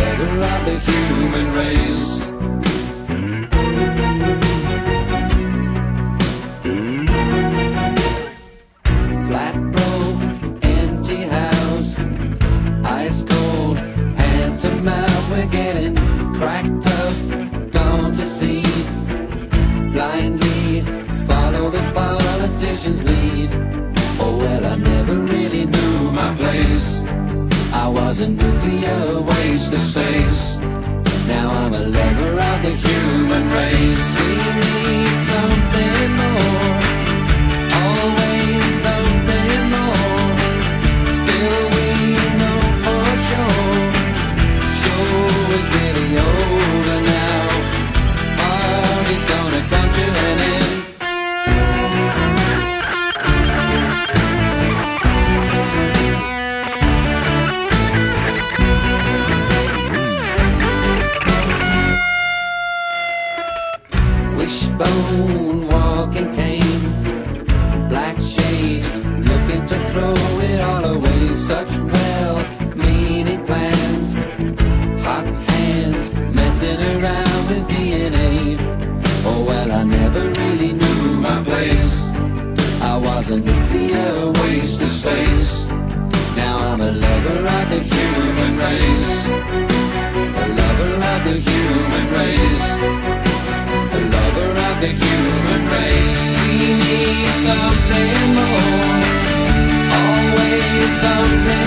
lover of the human race. Flat broke, empty house, ice cold, hand to mouth. We're getting cracked up, gone to seed. Blindly follow the politician's lead. Oh well, I never really knew my place. I was a nuclear waste of space. Now I'm a lover of the human race. We need something more, always something more. Still we know for sure, show is getting over now. Party's gonna come to an end. Wishbone, walking cane, black shades, looking to throw it all away. Such well-meaning plans, hot hands, messing around with DNA. Oh well, I never really knew my place. I was a nuclear waste of space. Now I'm a lover of the human race. A lover of the human race. A lover of the human race. We need something more, always something